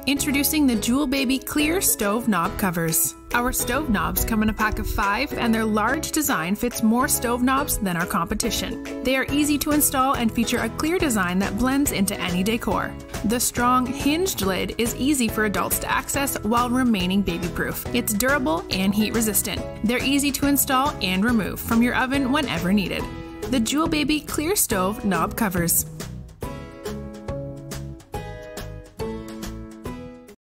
Introducing the Jool Baby Clear Stove Knob Covers. Our stove knobs come in a pack of 5, and their large design fits more stove knobs than our competition. They are easy to install and feature a clear design that blends into any decor. The strong, hinged lid is easy for adults to access while remaining baby-proof. It's durable and heat-resistant. They're easy to install and remove from your oven whenever needed. The Jool Baby Clear Stove Knob Covers.